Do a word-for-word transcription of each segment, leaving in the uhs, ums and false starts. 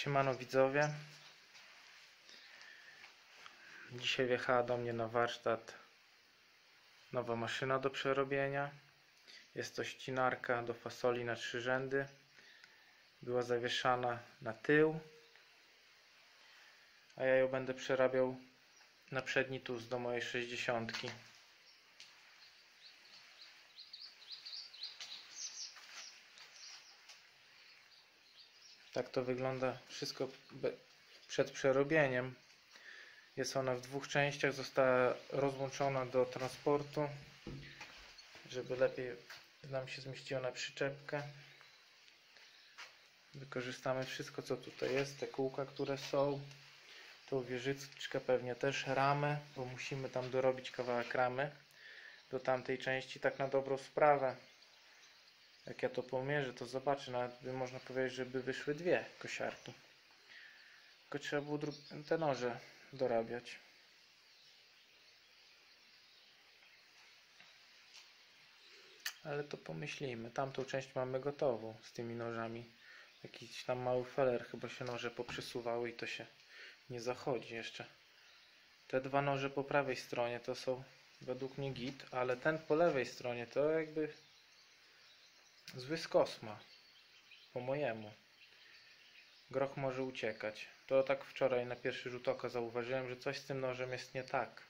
Siemano widzowie. Dzisiaj wjechała do mnie na warsztat nowa maszyna do przerobienia. Jest to ścinarka do fasoli na trzy rzędy. Była zawieszana na tył, a ja ją będę przerabiał na przedni tuz do mojej sześćdziesiątki. Tak to wygląda wszystko przed przerobieniem. Jest ona w dwóch częściach, została rozłączona do transportu, żeby lepiej nam się zmieściło na przyczepkę. Wykorzystamy wszystko, co tutaj jest, te kółka, które są, tą wieżyczkę, pewnie też ramę, bo musimy tam dorobić kawałek ramy do tamtej części. Tak na dobrą sprawę, jak ja to pomierzę, to zobaczę, nawet by można powiedzieć, żeby wyszły dwie kosiarki. Tylko trzeba było te noże dorabiać. Ale to pomyślimy. Tamtą część mamy gotową z tymi nożami. Jakiś tam mały feller, chyba się noże poprzesuwały i to się nie zachodzi jeszcze. Te dwa noże po prawej stronie to są według mnie git, ale ten po lewej stronie to jakby zły skos ma. Po mojemu. Groch może uciekać. To tak wczoraj na pierwszy rzut oka zauważyłem, że coś z tym nożem jest nie tak.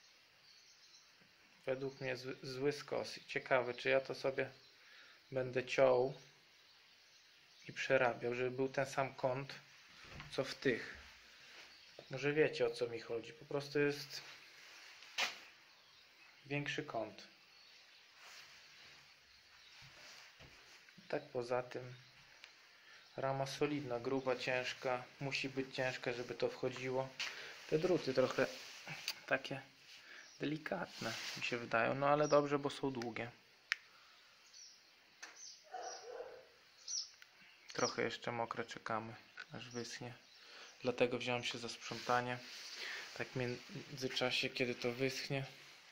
Według mnie zły, zły skos. I ciekawe, czy ja to sobie będę ciął i przerabiał, żeby był ten sam kąt, co w tych. Może wiecie, o co mi chodzi. Po prostu jest większy kąt. Tak poza tym rama solidna, gruba, ciężka. Musi być ciężka, żeby to wchodziło. Te druty trochę takie delikatne mi się wydają, no ale dobrze, bo są długie. Trochę jeszcze mokre, czekamy aż wyschnie. Dlatego wziąłem się za sprzątanie. Tak w międzyczasie, kiedy to wyschnie.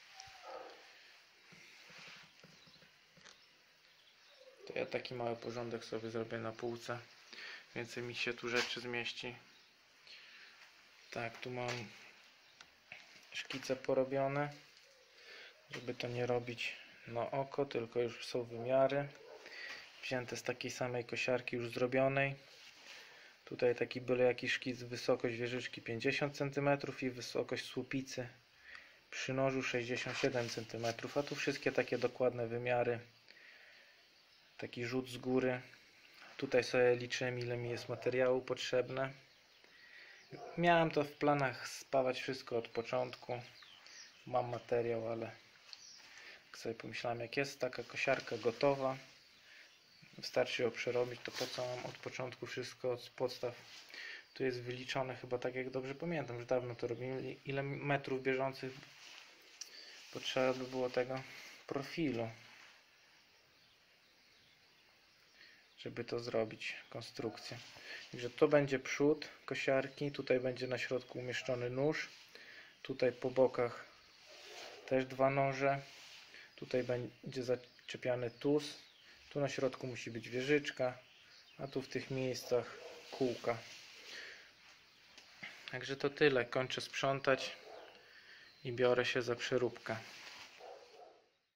To ja taki mały porządek sobie zrobię na półce. Więcej mi się tu rzeczy zmieści. Tak, tu mam szkice porobione, żeby to nie robić na oko, tylko już są wymiary wzięte z takiej samej kosiarki już zrobionej. Tutaj taki byle jaki szkic, wysokość wieżyczki pięćdziesiąt centymetrów i wysokość słupicy przy nożu sześćdziesiąt siedem centymetrów, a tu wszystkie takie dokładne wymiary, taki rzut z góry. Tutaj sobie liczyłem, ile mi jest materiału potrzebne. Miałem to w planach spawać wszystko od początku. Mam materiał, ale jak sobie pomyślałem, jak jest taka kosiarka gotowa, wystarczy ją przerobić, to po co mam od początku wszystko od podstaw. Tu jest wyliczone chyba, tak jak dobrze pamiętam, że dawno to robimy, ile metrów bieżących potrzeba by było tego profilu, żeby to zrobić, konstrukcję. Także to będzie przód kosiarki, tutaj będzie na środku umieszczony nóż, tutaj po bokach też dwa noże, tutaj będzie zaczepiany tuz, tu na środku musi być wieżyczka, a tu w tych miejscach kółka. Także to tyle, kończę sprzątać i biorę się za przeróbkę.